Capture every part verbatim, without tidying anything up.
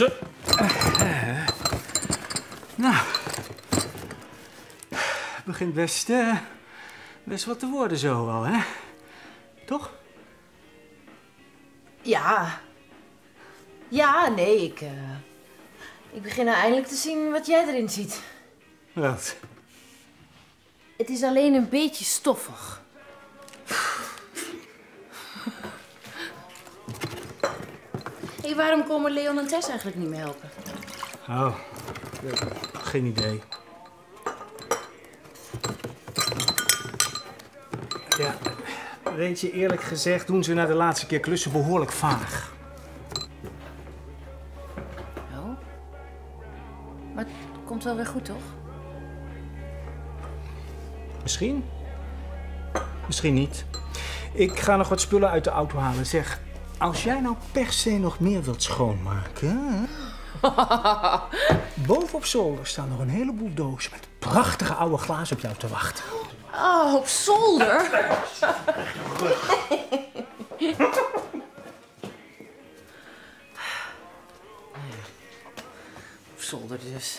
Zo. Uh, nou. Het begint best, uh, best wat te worden zo al, hè? Toch? Ja. Ja, nee, ik... Uh, ik begin nou eindelijk te zien wat jij erin ziet. Wat? Het is alleen een beetje stoffig. Hé, hey, waarom komen Leon en Tess eigenlijk niet meer helpen? Oh, geen idee. Ja, weet je, eerlijk gezegd doen ze na de laatste keer klussen behoorlijk vaag. Oh? Maar het komt wel weer goed, toch? Misschien. Misschien niet. Ik ga nog wat spullen uit de auto halen. Zeg, als jij nou per se nog meer wilt schoonmaken... boven op zolder staan nog een heleboel dozen met prachtige oude glazen op jou te wachten. Oh, op zolder? Op zolder dus.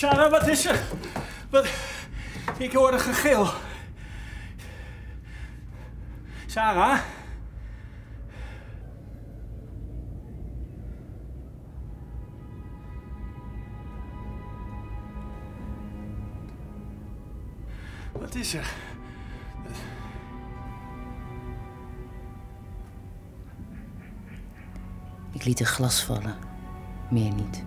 Sarah, wat is er? Wat? Ik hoorde gegil. Sarah? Wat is er? Ik liet een glas vallen. Meer niet.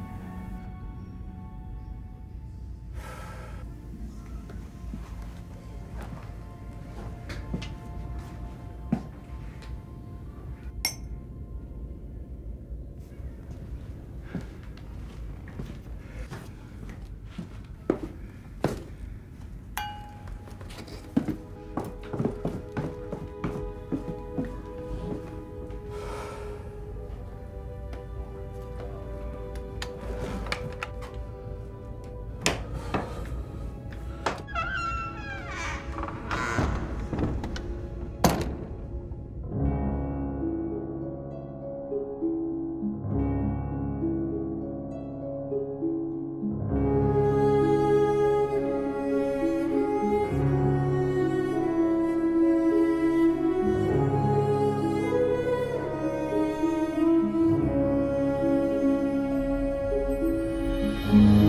Mm-hmm.